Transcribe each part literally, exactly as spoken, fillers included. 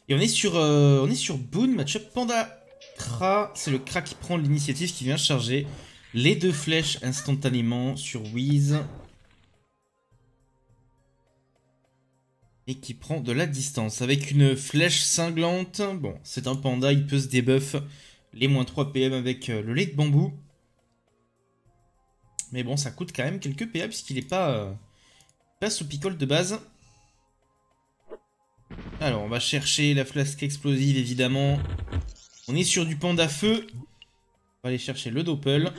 Et on est sur, euh, on est sur Boone, match-up Panda Kra. C'est le Kra qui prend l'initiative, qui vient charger les deux flèches instantanément sur Wiz. Et qui prend de la distance avec une flèche cinglante. Bon, c'est un panda, il peut se débuff les moins trois P M avec le lait de bambou. Mais bon, ça coûte quand même quelques P A puisqu'il n'est pas, euh, pas sous picole de base. Alors, on va chercher la flasque explosive, évidemment. On est sur du panda feu. On va aller chercher le doppel.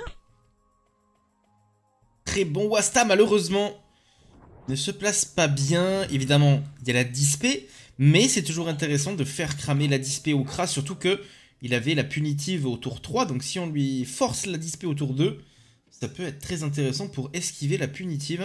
Très bon Wasta, malheureusement, ne se place pas bien. Évidemment, il y a la dispé, mais c'est toujours intéressant de faire cramer la dispé au Kra, surtout que il avait la punitive au tour trois, donc si on lui force la dispé au tour deux, ça peut être très intéressant pour esquiver la punitive.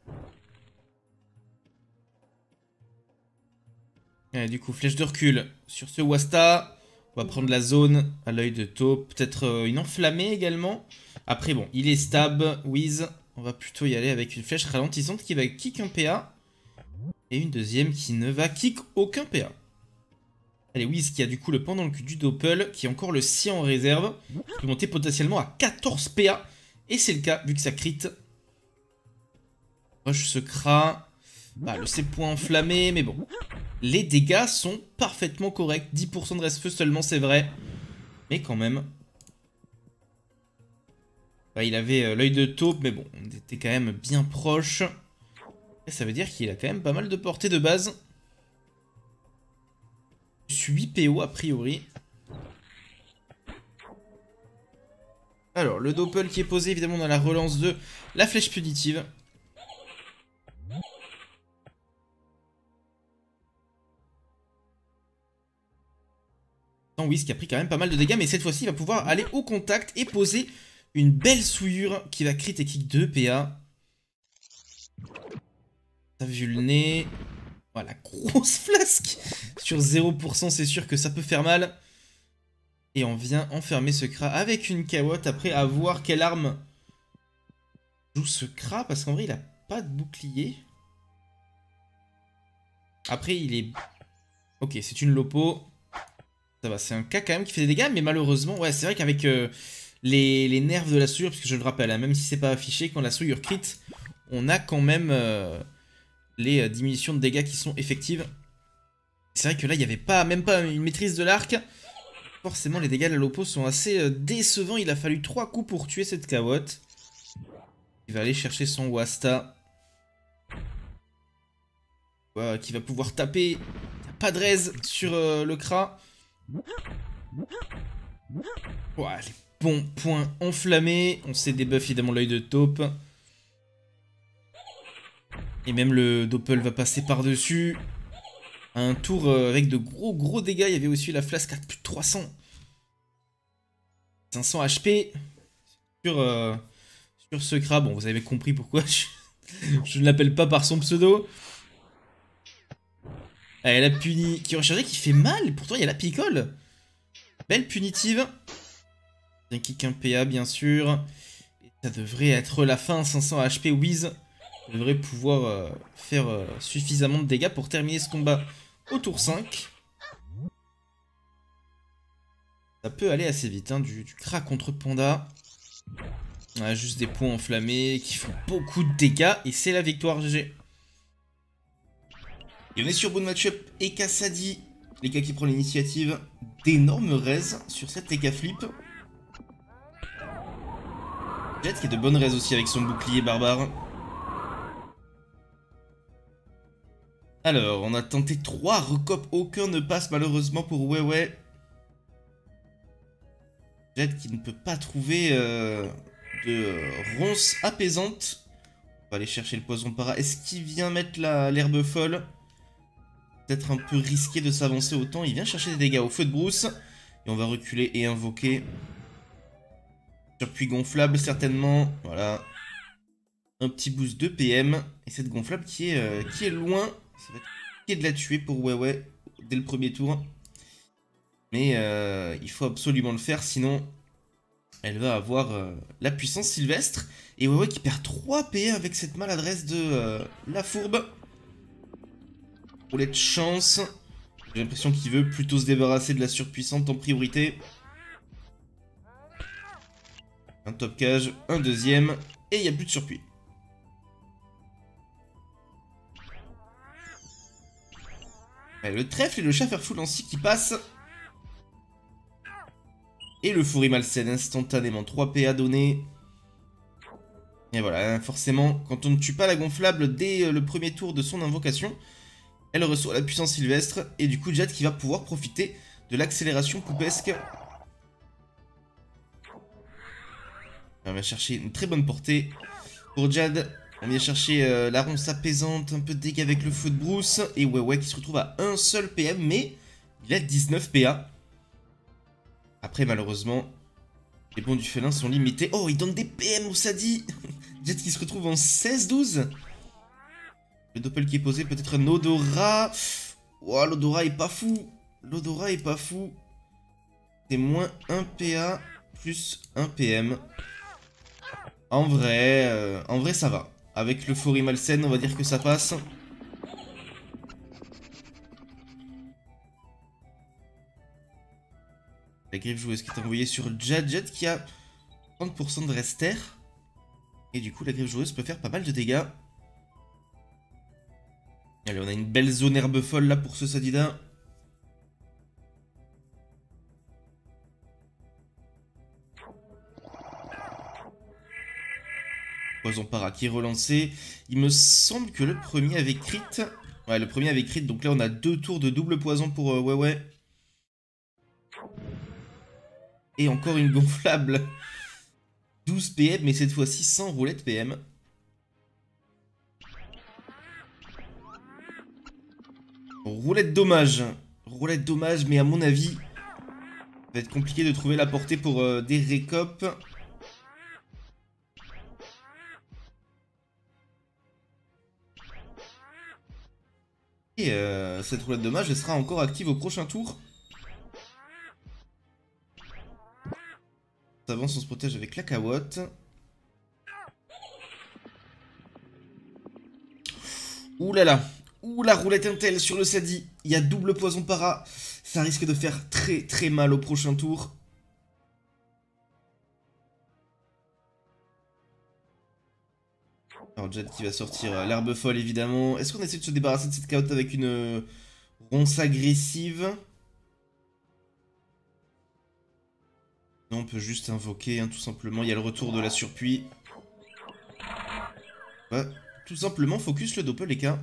Allez, du coup, flèche de recul sur ce Wasta. On va prendre la zone à l'œil de taupe. Peut-être euh, une enflammée également. Après, bon, il est stab, Wiz. On va plutôt y aller avec une flèche ralentissante qui va kick un P A. Et une deuxième qui ne va kick aucun P A. Allez, Wiz qui a du coup le pan dans le cul du doppel, qui a encore le sien en réserve. Qui peut monter potentiellement à quatorze P A. Et c'est le cas, vu que ça crit. Rush se Kra. Bah, le C point enflammé, mais bon. Les dégâts sont parfaitement corrects. dix pour cent de reste-feu seulement, c'est vrai. Mais quand même. Bah, il avait euh, l'œil de taupe, mais bon, on était quand même bien proche. Et ça veut dire qu'il a quand même pas mal de portée de base. huit P O a priori. Alors, le doppel qui est posé, évidemment, dans la relance de la flèche punitive. Wiz qui a pris quand même pas mal de dégâts, mais cette fois-ci, il va pouvoir aller au contact et poser une belle souillure qui va crit et kick deux P A. T'as vu le nez. Voilà, grosse flasque sur zéro pour cent, c'est sûr que ça peut faire mal. Et on vient enfermer ce Kra avec une carotte après à voir quelle arme joue ce Kra, parce qu'en vrai, il a pas de bouclier. Après, il est... Ok, c'est une Lopo. Ça va, c'est un K quand même qui fait des dégâts, mais malheureusement, ouais, c'est vrai qu'avec euh, les, les nerfs de la souillure, parce que je le rappelle, hein, même si c'est pas affiché, quand la souillure crit, on a quand même euh, les euh, diminutions de dégâts qui sont effectives. C'est vrai que là, il n'y avait pas, même pas une maîtrise de l'arc. Forcément, les dégâts de la Lopo sont assez euh, décevants. Il a fallu trois coups pour tuer cette carotte. Il va aller chercher son Wasta. Ouais, qui va pouvoir taper. Pas de raise sur euh, le Kra. Ouais, les bons points enflammés. On s'est débuff évidemment l'œil de taupe. Et même le doppel va passer par-dessus. Un tour euh, avec de gros gros dégâts. Il y avait aussi la flasque à plus de trois cents. cinq cents H P. Sur, euh, sur ce Kra. Bon, vous avez compris pourquoi je, je ne l'appelle pas par son pseudo. Allez, la puni qui est rechargée, qui fait mal. Pourtant, il y a la picole. Belle punitive. Un kick un P A, bien sûr. Et ça devrait être la fin. cinq cents H P, Wiz devrait pouvoir euh, faire euh, suffisamment de dégâts pour terminer ce combat au tour cinq. Ça peut aller assez vite, hein, du, du Kra contre Panda. On a juste des points enflammés qui font beaucoup de dégâts. Et c'est la victoire, G G. Et on est sur Boone match-up E K Sadi. Les gars qui prend l'initiative, d'énormes raises sur cette E K flip. Jet qui a de bonnes raises aussi avec son bouclier barbare. Alors, on a tenté trois recop, aucun ne passe malheureusement pour Weiwei. Jet qui ne peut pas trouver euh, de ronce apaisante. On va aller chercher le poison para. Est-ce qu'il vient mettre l'herbe folle? Peut-être un peu risqué de s'avancer autant. Il vient chercher des dégâts au feu de brousse. Et on va reculer et invoquer. Surpuis gonflable certainement. Voilà. Un petit boost de P M. Et cette gonflable qui est, euh, qui est loin. Ça va être compliqué de la tuer pour Weiwei dès le premier tour. Mais euh, il faut absolument le faire. Sinon, elle va avoir euh, la puissance sylvestre. Et Weiwei qui perd trois P M avec cette maladresse de euh, la fourbe. Roulet de chance. J'ai l'impression qu'il veut plutôt se débarrasser de la surpuissante en priorité. Un top cage, un deuxième, et il n'y a plus de surpuis. Le trèfle et le chat Fairful ainsi qui passent. Et le Furie Malsaine instantanément. trois P A donnés. Et voilà, forcément, quand on ne tue pas la gonflable dès le premier tour de son invocation, elle reçoit la puissance sylvestre. Et du coup, Jad qui va pouvoir profiter de l'accélération poupesque. On va chercher une très bonne portée. Pour Jad, on vient chercher euh, la ronce apaisante, un peu de dégâts avec le feu de brousse. Et ouais, ouais, qui se retrouve à un seul P M, mais il a dix-neuf P A. Après, malheureusement, les bons du félin sont limités. Oh, il donne des P M au Sadi. Jad qui se retrouve en seize douze. Le doppel qui est posé, peut-être un odorat. Oh, l'odorat est pas fou. L'odorat est pas fou. C'est moins un P A plus un P M. En vrai, euh, en vrai ça va. Avec l'euphorie malsaine, on va dire que ça passe. La griffe joueuse qui est envoyée sur Jad. Jad qui a trente pour cent de rester. Et du coup, la griffe joueuse peut faire pas mal de dégâts. Allez, on a une belle zone herbe folle là pour ce Sadida. Poison para qui est relancé. Il me semble que le premier avait crit. Ouais, le premier avait crit. Donc là, on a deux tours de double poison pour euh, ouais, ouais. Et encore une gonflable. douze P M, mais cette fois-ci sans roulette P M. Roulette dommage. Roulette dommage, mais à mon avis, ça va être compliqué de trouver la portée pour euh, des récopes. Et euh, cette roulette dommage, elle sera encore active au prochain tour. On avance, on se protège avec la cawotte. Ouh là là. Ouh la roulette intel sur le Sadi. Il y a double poison para. Ça risque de faire très très mal au prochain tour. Alors Jad qui va sortir euh, l'herbe folle évidemment. Est-ce qu'on essaie de se débarrasser de cette carotte avec une euh, ronce agressive? Non, on peut juste invoquer hein, tout simplement. Il y a le retour de la surpuis. Ouais, tout simplement focus le doppel les cas.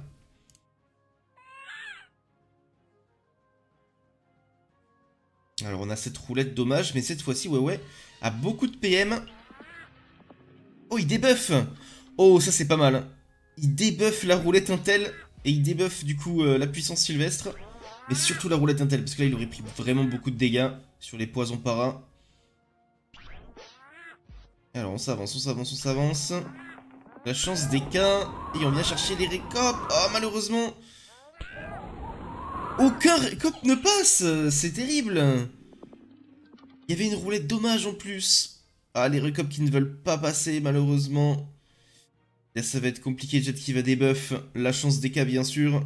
Alors on a cette roulette dommage, mais cette fois-ci ouais ouais a beaucoup de P M. Oh il débuff. Oh ça c'est pas mal. Il débuff la roulette intel et il débuff du coup euh, la puissance sylvestre. Mais surtout la roulette intel parce que là il aurait pris vraiment beaucoup de dégâts sur les poisons para. Alors on s'avance, on s'avance, on s'avance. La chance des cas. Et on vient chercher les récopes. Oh malheureusement. Aucun récop ne passe. C'est terrible. Il y avait une roulette dommage en plus. Ah les récopes qui ne veulent pas passer malheureusement. Là ça va être compliqué, Jad qui va débuff. La chance des cas bien sûr.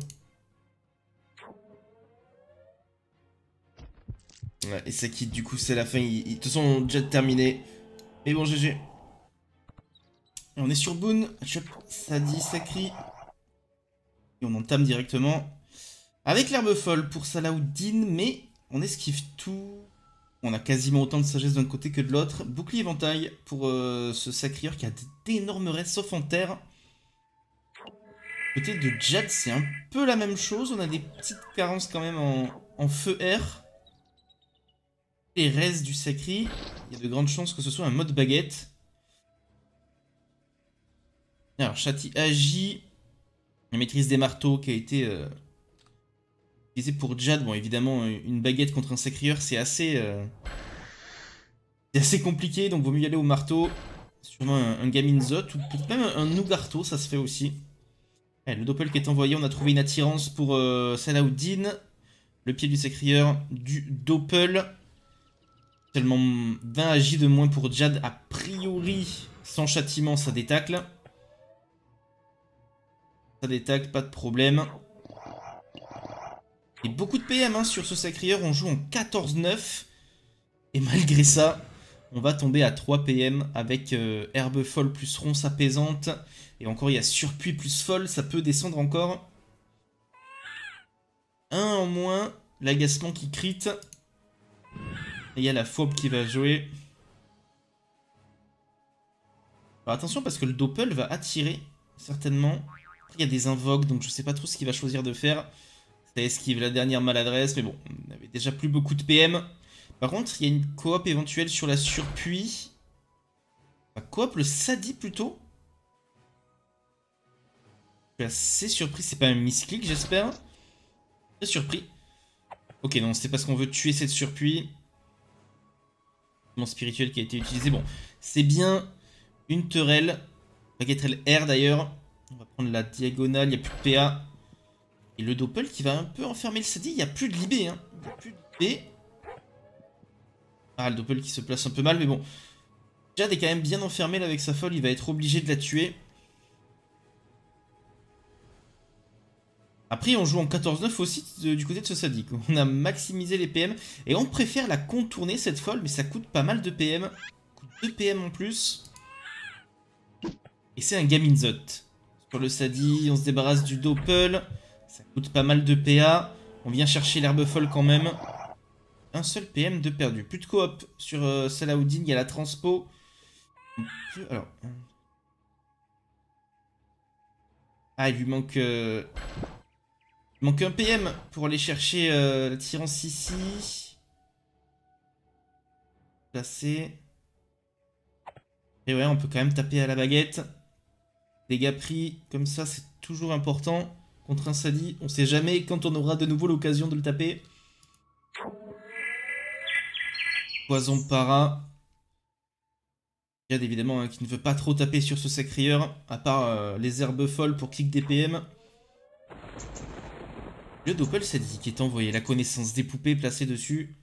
Ouais, et ça quitte du coup c'est la fin. Il, il, de toute façon Jad terminé. Mais bon G G. Et on est sur Boone. Chop, ça dit, ça crie. Et on entame directement. Avec l'herbe folle pour Salahuddin. Mais on esquive tout. On a quasiment autant de sagesse d'un côté que de l'autre. Bouclier éventail pour euh, ce sacrieur qui a d'énormes restes sauf en terre. Côté de Jad, c'est un peu la même chose. On a des petites carences quand même en, en feu air. Les restes du sacri. Il y a de grandes chances que ce soit un mode baguette. Alors, Chati agit. La maîtrise des marteaux qui a été euh, utilisée pour Jad. Bon, évidemment, une baguette contre un sacrieur, c'est assez... Euh, c'est assez compliqué, donc vaut mieux y aller au marteau. Sûrement un, un Gaminzot, ou peut-être même un Nougarto, ça se fait aussi. Allez, le doppel qui est envoyé, on a trouvé une attirance pour euh, Salahuddin. Le pied du sacrieur du doppel. Seulement vingt agis de moins pour Jad, a priori, sans châtiment, ça détacle. Ça détacle, pas de problème. Et beaucoup de P M hein, sur ce Sacrieur, on joue en quatorze neuf. Et malgré ça, on va tomber à trois P M avec euh, Herbe Folle plus Ronce Apaisante. Et encore, il y a Surpuis plus Folle, ça peut descendre encore. Un en moins, l'agacement qui crit. Et il y a la Phobe qui va jouer. Alors attention parce que le Doppel va attirer, certainement. Il y a des invoques, donc je sais pas trop ce qu'il va choisir de faire. Ça esquive la dernière maladresse, mais bon, on avait déjà plus beaucoup de P M. Par contre, il y a une coop éventuelle sur la Surpuis. La coop le Sadi plutôt. Je suis assez surpris, c'est pas un misclick j'espère. Très surpris. Ok, non, c'est parce qu'on veut tuer cette Surpuis. Mon spirituel qui a été utilisé. Bon, c'est bien une Teurelle. Baguetterelle R d'ailleurs. On va prendre la diagonale, il n'y a plus de P A. Et le Doppel qui va un peu enfermer le Sadi. Il n'y a plus de Libé, hein. Il n'y a plus de Libé. Ah, le Doppel qui se place un peu mal, mais bon. Jad est quand même bien enfermé là avec sa folle. Il va être obligé de la tuer. Après, on joue en quatorze neuf aussi de, du côté de ce Sadi. On a maximisé les P M. Et on préfère la contourner cette folle, mais ça coûte pas mal de P M. Ça coûte deux P M en plus. Et c'est un Gaminzot. Sur le Sadi, on se débarrasse du Doppel. Ça coûte pas mal de P A. On vient chercher l'herbe folle quand même. Un seul P M de perdu. Plus de coop sur euh, Salahuddin. Il y a la transpo. Peut... Alors. Ah, il lui manque... Euh... Il manque un P M pour aller chercher euh, la Tyrance ici. Placé. Et ouais, on peut quand même taper à la baguette. Dégâts pris comme ça, c'est toujours important. Contre un Sadi, on sait jamais quand on aura de nouveau l'occasion de le taper. Poison para. Jad évidemment hein, qui ne veut pas trop taper sur ce Sacrieur. À part euh, les herbes folles pour kick des P M. Le Doppel Sadi qui est envoyé. La connaissance des poupées placée dessus.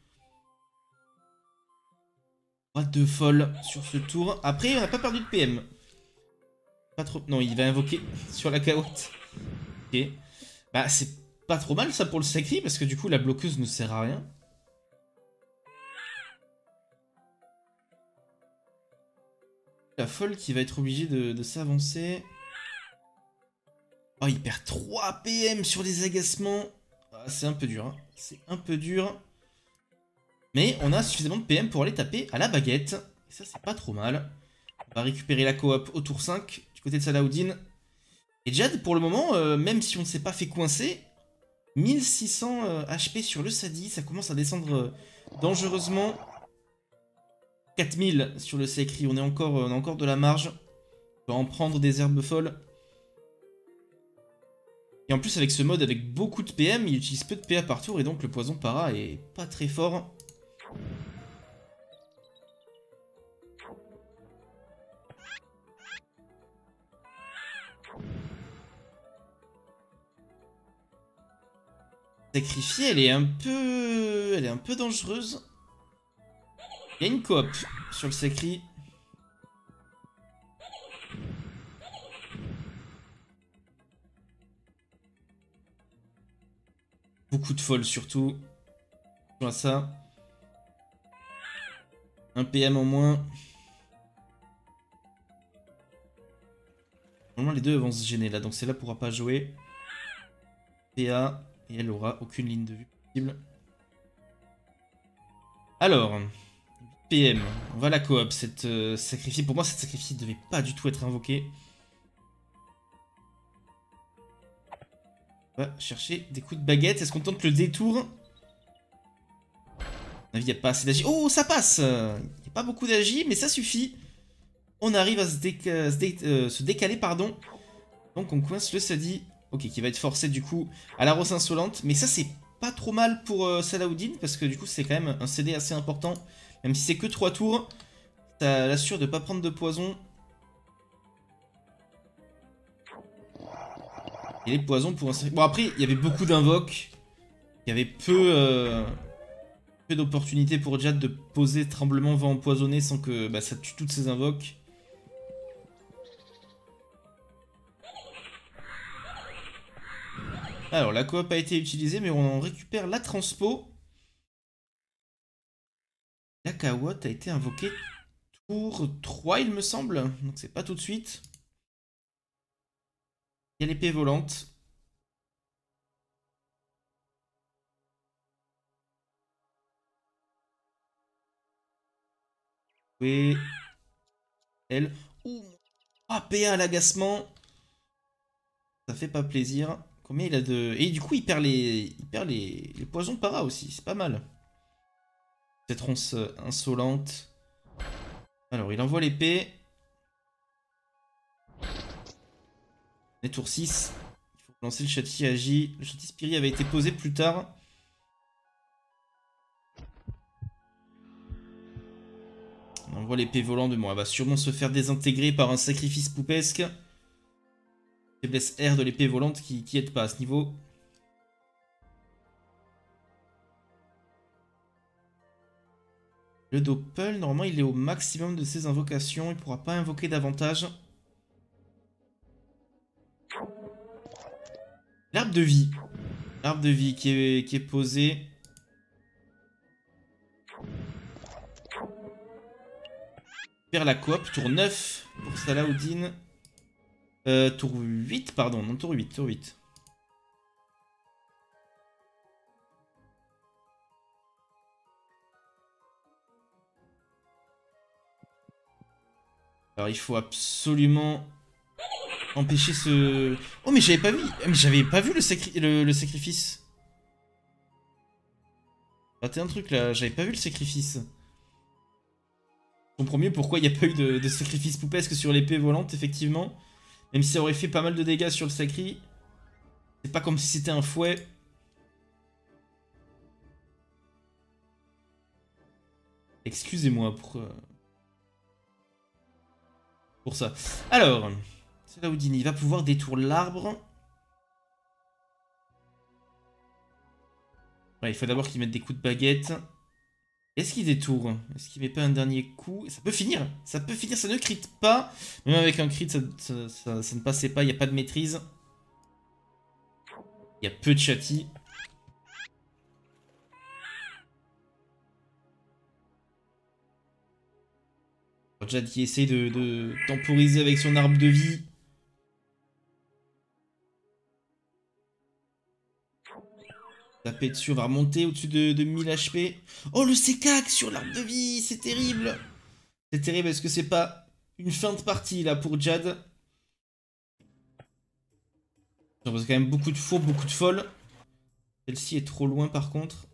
Pas de folle sur ce tour. Après, on n'a pas perdu de P M. Pas trop. Non, il va invoquer sur la caotte. Ok. Bah, c'est pas trop mal ça pour le Sacri parce que du coup, la bloqueuse ne sert à rien. La folle qui va être obligée de, de s'avancer. Oh, il perd trois P M sur les agacements. Ah, c'est un peu dur. Hein. C'est un peu dur. Mais on a suffisamment de P M pour aller taper à la baguette. Et ça, c'est pas trop mal. On va récupérer la coop au tour cinq du côté de Salahuddin. Et Jad, pour le moment, euh, même si on ne s'est pas fait coincer, mille six cents euh, H P sur le Sadi. Ça commence à descendre euh, dangereusement. quatre mille sur le Sacri. On, est encore, euh, on a encore de la marge. On va en prendre des herbes folles. Et en plus, avec ce mode, avec beaucoup de P M, il utilise peu de P A par tour, et donc le poison para est pas très fort. Sacrifiée, elle est un peu... Elle est un peu dangereuse. Il y a une coop sur le Sacri. Beaucoup de folles surtout. Je vois ça. Un P M en moins. Normalement les deux vont se gêner là, donc celle-là pourra pas jouer. P A, et elle aura aucune ligne de vue possible. Alors, P M, on va la coop, cette euh, sacrifiée. Pour moi cette sacrifiée ne devait pas du tout être invoquée. On va chercher des coups de baguette. Est-ce qu'on tente le détour? À mon avis, il n'y a pas assez d'agi. Oh, ça passe! Il n'y a pas beaucoup d'agi, mais ça suffit. On arrive à se, déca se, dé euh, se décaler, pardon. Donc on coince le Sadi. Ok, qui va être forcé du coup à la Rosse Insolente. Mais ça, c'est pas trop mal pour euh, Salahuddin, parce que du coup, c'est quand même un C D assez important. Même si c'est que trois tours, ça l'assure de ne pas prendre de poison. Et les poisons pour un... Bon, après, il y avait beaucoup d'invoques. Il y avait peu, euh, peu d'opportunités pour Jad de poser Tremblement Vent Empoisonné sans que bah, ça tue toutes ses invoques. Alors, la coop a été utilisée, mais on en récupère la transpo. La Kawotte a été invoquée tour trois, il me semble. Donc, c'est pas tout de suite. Il y a l'épée volante. Oui. Elle. Ouh. Ah, P A à l'agacement. Ça fait pas plaisir. Combien il a de... Et du coup, il perd les, il perd les, les poisons para aussi. C'est pas mal. Cette ronce insolente. Alors, il envoie l'épée. Les tour six. Il faut lancer le châti agi. Le châti Spiri avait été posé plus tard. On envoie l'épée volante. Bon, elle va sûrement se faire désintégrer par un sacrifice poupesque. Faiblesse R de l'épée volante qui, qui aide pas à ce niveau. Le Doppel, normalement, il est au maximum de ses invocations. Il ne pourra pas invoquer davantage. L'arbre de vie. L'arbre de vie qui est, qui est posé. Perd la coop. Tour neuf pour Salahuddin. Euh, tour huit, pardon. Non, tour huit. Tour huit. Alors, il faut absolument empêcher ce... Oh, mais j'avais pas vu... Mais j'avais pas vu le, sacri... le, le sacrifice. Raté un truc, là. J'avais pas vu le sacrifice. Je comprends mieux pourquoi il n'y a pas eu de, de sacrifice poupesque sur l'épée volante, effectivement. Même si ça aurait fait pas mal de dégâts sur le sacri. C'est pas comme si c'était un fouet. Excusez-moi pour... Euh... Pour ça. Alors, Salahuddin, il va pouvoir détourner l'arbre. Ouais, il faut d'abord qu'il mette des coups de baguette. Est-ce qu'il détourne? Est-ce qu'il met pas un dernier coup? Ça peut finir. Ça peut finir, ça ne crit pas. Même avec un crit, ça, ça, ça, ça ne passait pas. Il n'y a pas de maîtrise. Il y a peu de châti. Jad qui essaie de, de temporiser avec son arbre de vie. Taper dessus, on va remonter au-dessus de, de mille H P. Oh, le C K sur l'arbre de vie, c'est terrible. C'est terrible, est-ce que c'est pas une fin de partie là pour Jad? Il y a quand même beaucoup de faux, beaucoup de folles. Celle-ci est trop loin par contre.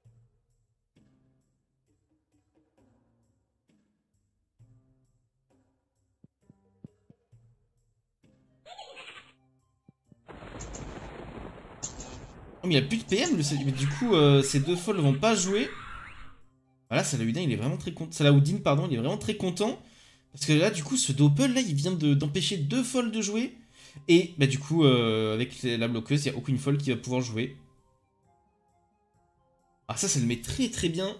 Oh, mais il n'y a plus de P M, le... du coup, euh, ces deux folles ne vont pas jouer. Voilà, Salahuddin, il est vraiment très content. Salahuddin, pardon, il est vraiment très content. Parce que là, du coup, ce Doppel, là, il vient d'empêcher de, deux folles de jouer. Et, bah, du coup, euh, avec la bloqueuse, il n'y a aucune folle qui va pouvoir jouer. Ah, ça, ça le met très très bien.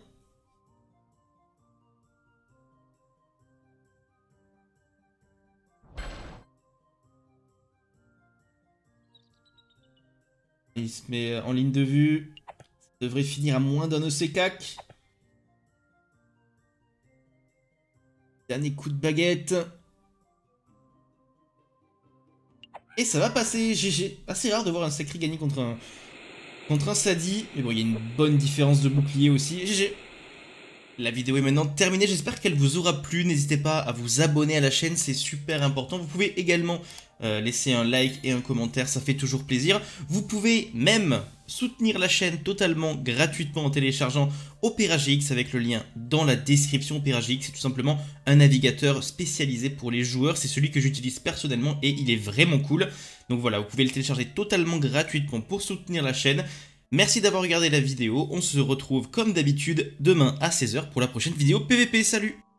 Il se met en ligne de vue. Ça devrait finir à moins d'un E C C A C. Dernier coup de baguette. Et ça va passer, G G. Assez rare de voir un sacré gagner contre un, contre un Sadi. Mais bon, il y a une bonne différence de bouclier aussi. G G. La vidéo est maintenant terminée, j'espère qu'elle vous aura plu. N'hésitez pas à vous abonner à la chaîne, c'est super important. Vous pouvez également euh, laisser un like et un commentaire, ça fait toujours plaisir. Vous pouvez même soutenir la chaîne totalement gratuitement en téléchargeant Opera G X avec le lien dans la description. Opera G X, c'est tout simplement un navigateur spécialisé pour les joueurs. C'est celui que j'utilise personnellement et il est vraiment cool. Donc voilà, vous pouvez le télécharger totalement gratuitement pour soutenir la chaîne. Merci d'avoir regardé la vidéo, on se retrouve comme d'habitude demain à seize heures pour la prochaine vidéo P V P, salut!